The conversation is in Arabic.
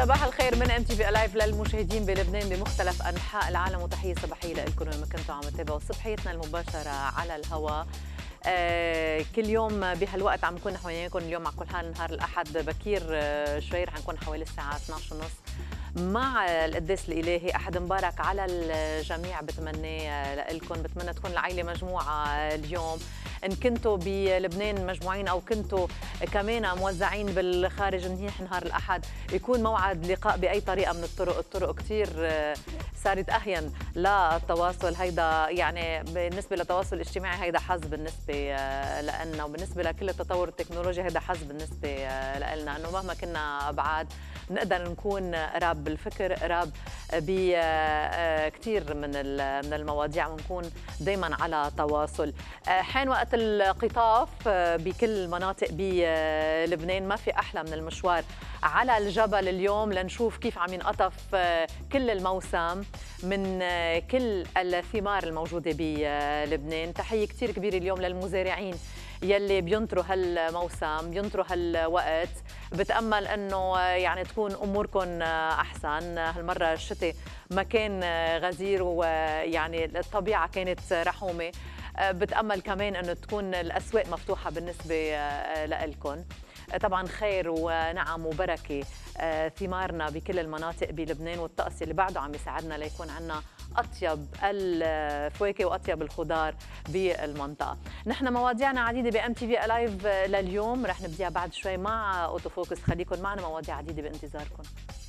صباح الخير من ام تي في لايف للمشاهدين بلبنان بمختلف انحاء العالم، وتحيه صباحيه لكم وين ما كنتوا عم تتابعوا صبحيتنا المباشره على الهواء. كل يوم بهالوقت عم نكون وياكم. اليوم على كل حال نهار الاحد بكير شوي، رح نكون حوالي الساعه 12:30 مع القداس الالهي. احد مبارك على الجميع بتمنى لكم، بتمنى تكون العائله مجموعه اليوم، ان كنتوا بلبنان مجموعين او كنتوا كمان موزعين بالخارج. منيح نهار الاحد يكون موعد لقاء باي طريقه من الطرق كثير صارت اهين للتواصل. هيدا يعني بالنسبه للتواصل الاجتماعي هيدا حظ بالنسبه لنا، وبالنسبه لكل التطور التكنولوجي هيدا حظ بالنسبه لنا، انه مهما كنا ابعاد نقدر نكون قراب بالفكر، قراب بكثير من المواضيع، ونكون دائما على تواصل. حين وقت القطاف بكل المناطق بلبنان، ما في احلى من المشوار على الجبل اليوم لنشوف كيف عم ينقطف كل الموسم من كل الثمار الموجوده بلبنان. تحيه كثير كبيره اليوم للمزارعين يلي بينطروا هالموسم، بينطروا هالوقت. بتأمل انه يعني تكون اموركم احسن. هالمره الشتاء ما كان غزير، ويعني الطبيعه كانت رحومه. بتأمل كمان انه تكون الاسواق مفتوحه بالنسبه لكم. طبعا خير ونعم وبركه ثمارنا بكل المناطق بلبنان، والطقس اللي بعده عم يساعدنا ليكون عندنا اطيب الفواكه واطيب الخضار بالمنطقه. نحن مواضيعنا عديده بام تي في لايف لليوم، رح نبديها بعد شوي مع اوتو فوكس. خليكم معنا، مواضيع عديده بانتظاركم.